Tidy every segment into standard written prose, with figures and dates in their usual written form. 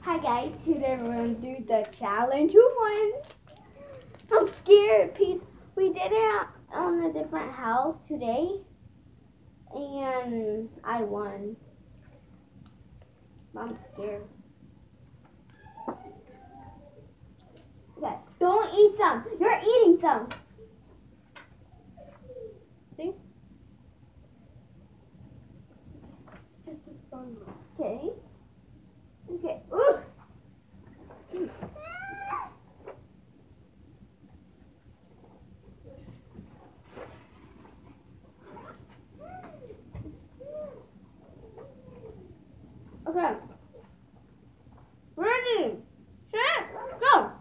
Hi guys, today we're going to do the challenge one. I'm scared, Pete. We did it on a different house today, and I won. I'm scared. Okay, don't eat some. You're eating some. See? Okay. Okay. Ooh. Okay. Ready? Set. Go.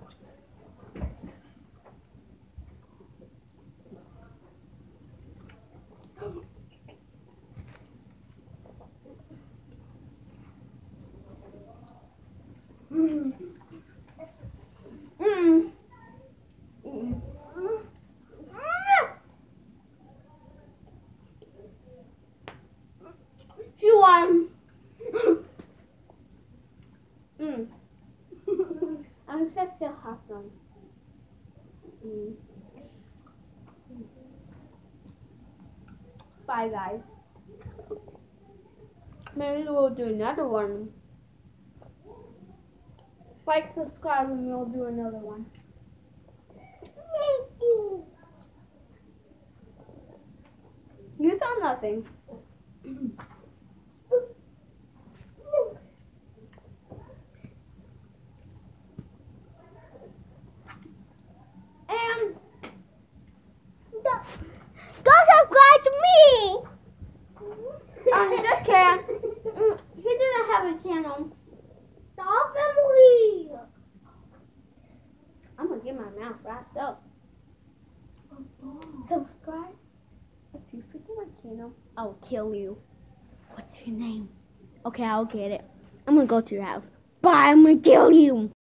Mm. Mm. Mm. She won. I'm such a awesome. Bye guys. Maybe we'll do another one. Like, subscribe, and we'll do another one. Thank you. You saw nothing. And go subscribe to me. Just kidding. He doesn't have a channel. Stop, Emily. I'm gonna get my mouth wrapped up. Subscribe. If you forget my channel, I'll kill you. What's your name? Okay, I'll get it. I'm gonna go to your house. Bye, I'm gonna kill you.